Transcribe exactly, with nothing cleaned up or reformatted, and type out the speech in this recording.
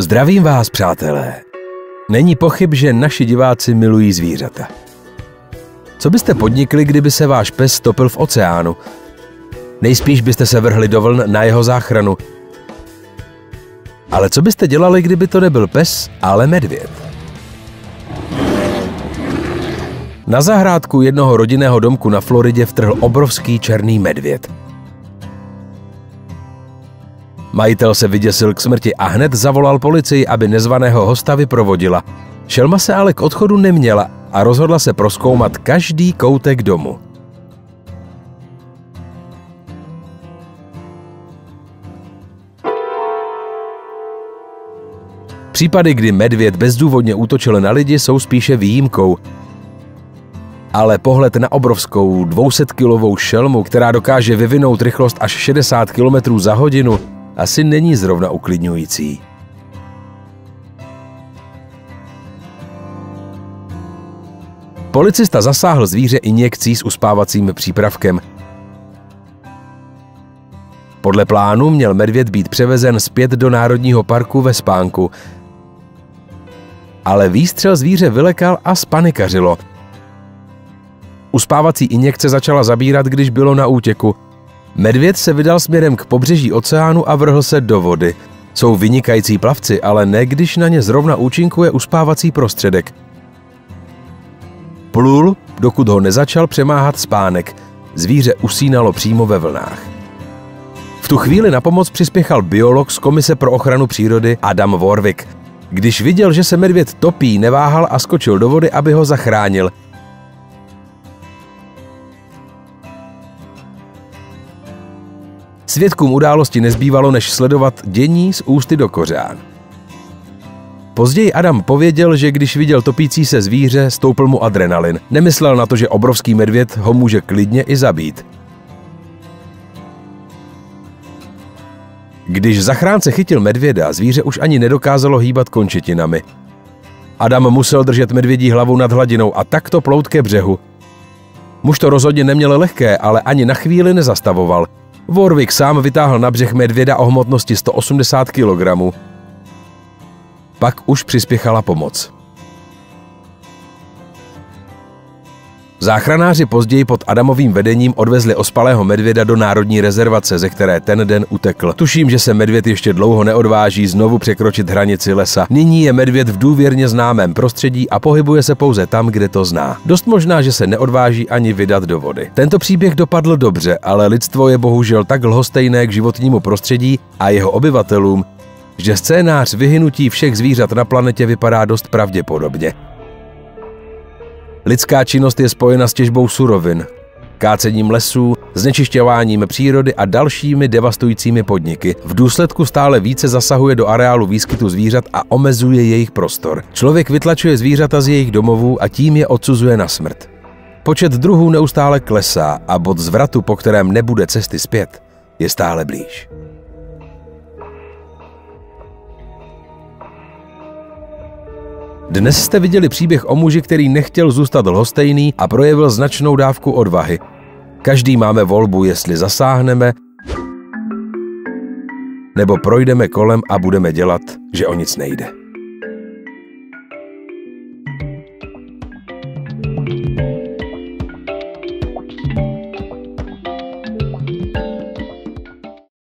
Zdravím vás, přátelé. Není pochyb, že naši diváci milují zvířata. Co byste podnikli, kdyby se váš pes topil v oceánu? Nejspíš byste se vrhli do vln na jeho záchranu. Ale co byste dělali, kdyby to nebyl pes, ale medvěd? Na zahrádku jednoho rodinného domku na Floridě vtrhl obrovský černý medvěd. Majitel se vyděsil k smrti a hned zavolal policii, aby nezvaného hosta vyprovodila. Šelma se ale k odchodu neměla a rozhodla se prozkoumat každý koutek domu. Případy, kdy medvěd bezdůvodně útočil na lidi, jsou spíše výjimkou. Ale pohled na obrovskou dvousetkilovou šelmu, která dokáže vyvinout rychlost až šedesát kilometrů za hodinu, asi není zrovna uklidňující. Policista zasáhl zvíře injekcí s uspávacím přípravkem. Podle plánu měl medvěd být převezen zpět do národního parku ve spánku. Ale výstřel zvíře vylekal a zpanikařilo. Uspávací injekce začala zabírat, když bylo na útěku. Medvěd se vydal směrem k pobřeží oceánu a vrhl se do vody. Jsou vynikající plavci, ale ne když na ně zrovna účinkuje uspávací prostředek. Plul, dokud ho nezačal přemáhat spánek. Zvíře usínalo přímo ve vlnách. V tu chvíli na pomoc přispěchal biolog z Komise pro ochranu přírody Adam Warwick. Když viděl, že se medvěd topí, neváhal a skočil do vody, aby ho zachránil. Svědkům události nezbývalo, než sledovat dění z ústy do kořán. Později Adam pověděl, že když viděl topící se zvíře, stoupl mu adrenalin. Nemyslel na to, že obrovský medvěd ho může klidně i zabít. Když zachránce chytil medvěda, zvíře už ani nedokázalo hýbat končetinami. Adam musel držet medvědí hlavu nad hladinou a takto plout ke břehu. Muž to rozhodně neměl lehké, ale ani na chvíli nezastavoval. Warwick sám vytáhl na břeh medvěda o hmotnosti sto osmdesát kilogramů. Pak už přispěchala pomoc. Záchranáři později pod Adamovým vedením odvezli ospalého medvěda do národní rezervace, ze které ten den utekl. Tuším, že se medvěd ještě dlouho neodváží znovu překročit hranici lesa. Nyní je medvěd v důvěrně známém prostředí a pohybuje se pouze tam, kde to zná. Dost možná, že se neodváží ani vydat do vody. Tento příběh dopadl dobře, ale lidstvo je bohužel tak lhostejné k životnímu prostředí a jeho obyvatelům, že scénář vyhynutí všech zvířat na planetě vypadá dost pravděpodobně. Lidská činnost je spojena s těžbou surovin, kácením lesů, znečišťováním přírody a dalšími devastujícími podniky. V důsledku stále více zasahuje do areálu výskytu zvířat a omezuje jejich prostor. Člověk vytlačuje zvířata z jejich domovů a tím je odsuzuje na smrt. Počet druhů neustále klesá a bod zvratu, po kterém nebude cesty zpět, je stále blíž. Dnes jste viděli příběh o muži, který nechtěl zůstat lhostejný a projevil značnou dávku odvahy. Každý máme volbu, jestli zasáhneme, nebo projdeme kolem a budeme dělat, že o nic nejde.